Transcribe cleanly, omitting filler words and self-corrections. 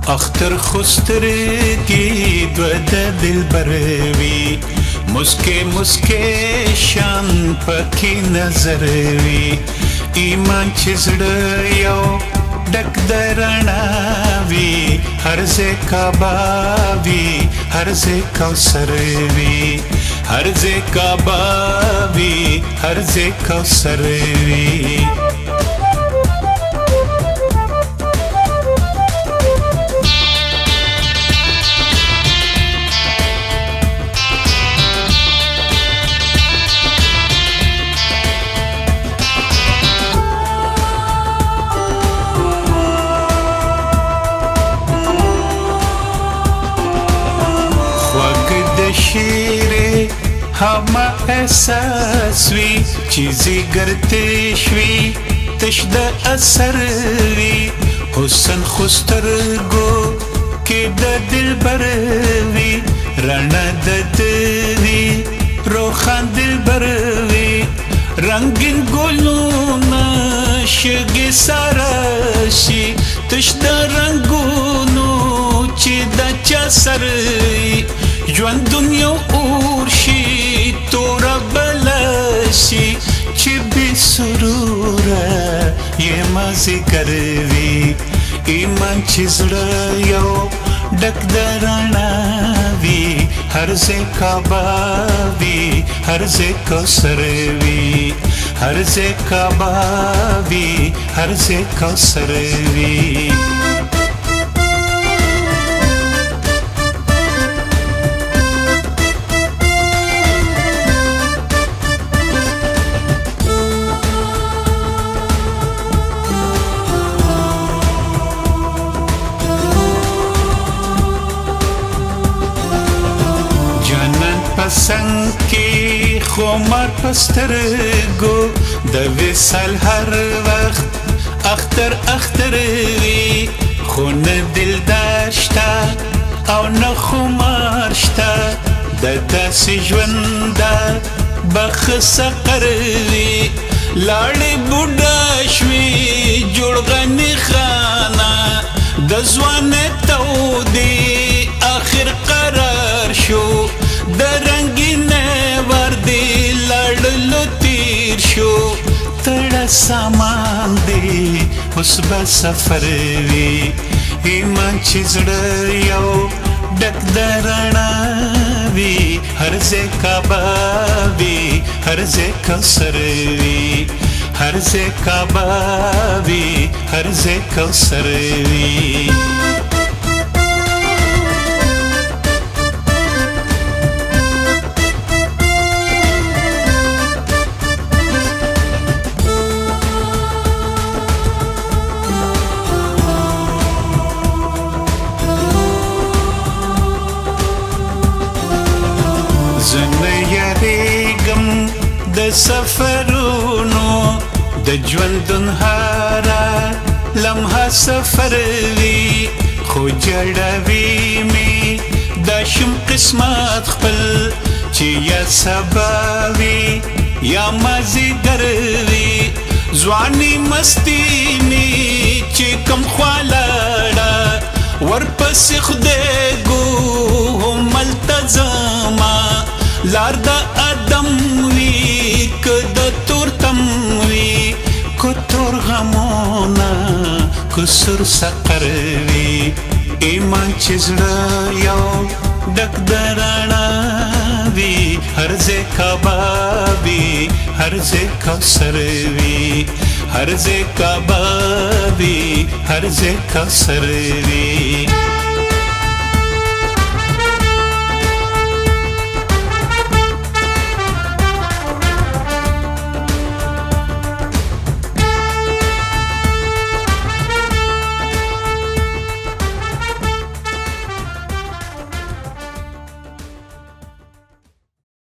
अख्तर खुस्तर की द्वद दिल बरवी मुस्के मुस्के शान पखी नजरवी ईमान छिजड़ यो डक दरणावी हर्जे काबावी हर्जे कौसरवी हर्जे काबावी हर्जे कौसरवी शेरे हमा एहसासवी चीज़ी गर्तेशवी तशद असरवी हुसन खुस्तरगो के दिल बरवी रणा ददवी रोखान दिल बरवी रंगीन गुलूना शगे साराशी तशद रंगूनो चिदा चसरवी जुआन दुनिया उर्शी तोरा बलाशी चिबी सुरूरा ये मज़े करवी ईमान छिजड़ा यो डक दरणावी हर्जे काबावी हर्जे कौसरवी हर्जे काबावी हर्जे कौसरवी पसंद की खुमार पस्तरगो द विसल हर वक्त अख्तर अख्तरवी खून दिल दाश्ता او نه خمار شتا د داسې ژونده بخسه قروي لاړې بوډا شوي جوړ غني خانه د ځوانۍ تودې آخر قرار شو د رنګینه وردې لاړلو تیر شو تړه سامان دی اوس به سفر وي ایمان چې زړه یو ډک د رڼا وي هر ځای کعبه وي هر ځای کوثر وي هر ځای کعبه وي هر ځای کوثر وي زنه یریږم د سفرونو د ژوندون هره لمحه سفر وي خو جړوي مې دا شم قسمت خپل چې یا سبا وي یا مازدیګر وي ځواني مستي مې چې کوم خوا لاړه ورپسې خدای ګو هملته ځمه لار د ادم وی که د تورتم وی که تور غمونه که سور سقر وی ایمان چې زړه یو ډک د رڼا وي هر ځای کعبه وي هر ځای کوثر وي هر ځای کعبه وي هر ځای کوثر وي